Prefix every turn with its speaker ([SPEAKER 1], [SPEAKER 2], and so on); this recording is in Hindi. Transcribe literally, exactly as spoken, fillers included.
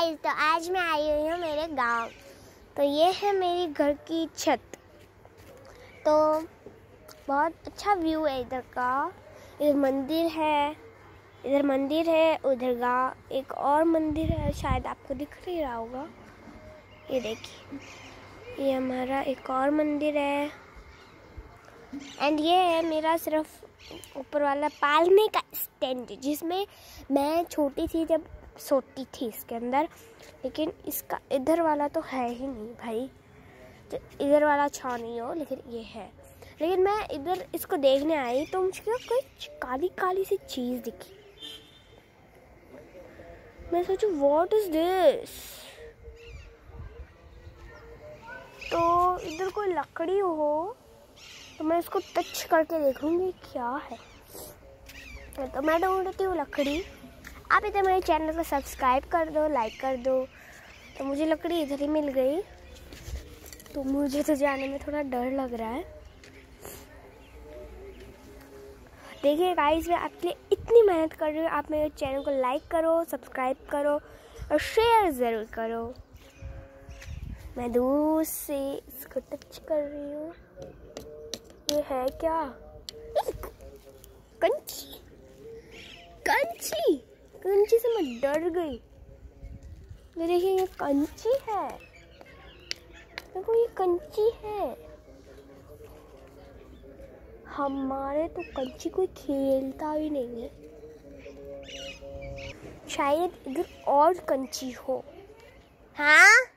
[SPEAKER 1] गाइस, तो आज मैं आई हुई हूँ मेरे गांव। तो ये है मेरी घर की छत। तो बहुत अच्छा व्यू है इधर का। इधर मंदिर है, इधर मंदिर है, उधर गाँव एक और मंदिर है, शायद आपको दिख नहीं रहा होगा। ये देखिए, ये हमारा एक और मंदिर है। एंड ये है मेरा सिर्फ ऊपर वाला पालने का स्टैंड, जिसमें मैं छोटी थी जब सोती थी इसके अंदर। लेकिन इसका इधर वाला तो है ही नहीं भाई, तो इधर वाला छाव नहीं हो, लेकिन ये है। लेकिन मैं इधर इसको देखने आई तो मुझे कोई काली काली सी चीज़ दिखी। मैं सोचूं व्हाट इज दिस। तो इधर कोई लकड़ी हो तो मैं इसको टच करके देखूंगी क्या है। तो मैं ढूंढती हूँ लकड़ी। आप इधर मेरे चैनल को सब्सक्राइब कर दो, लाइक कर दो। तो मुझे लकड़ी इधर ही मिल गई, तो मुझे तो जाने में थोड़ा डर लग रहा है। देखिए गाइस, मैं आपके लिए इतनी मेहनत कर रही हूँ। आप मेरे चैनल को लाइक करो, सब्सक्राइब करो और शेयर ज़रूर करो। मैं दूर से इसको टच कर रही हूँ। ये है क्या? कंची। कंची कंची से मैं डर गई। ये देखिए, ये कंची है। देखो, ये कंची है। हमारे तो कंची कोई खेलता भी नहीं है। शायद इधर और कंची हो। हाँ।